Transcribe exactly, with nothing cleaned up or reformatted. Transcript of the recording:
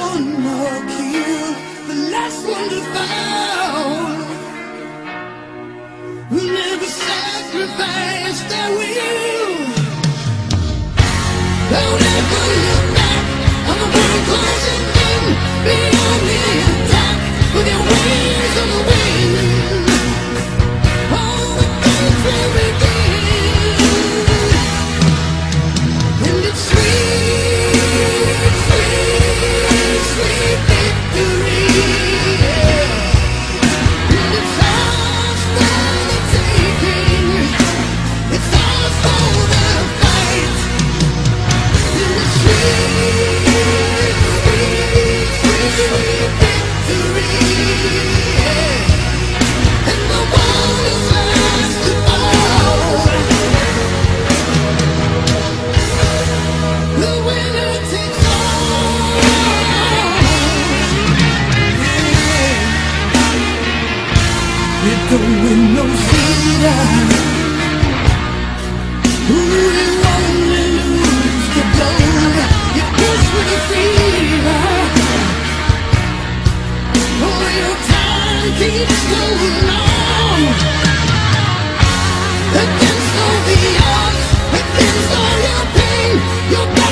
gonna kill the last one to fall. Who never sacrificed their will. Don't ever look back on the world closing in. Be on the attack with your wings on the wind. All the things will begin. And it's sweet, sweet, sweet victory. Yeah. And it's ours for the taking. It's ours for the fight. And it's sweet, sweet, sweet, sweet victory. Yeah. And the world is ours to fall. The winner takes all. Yeah. It don't win no cedar. Who you only lose the gold. You push with your fever. Oh, your time keeps going on. Against all the odds, against all your pain, your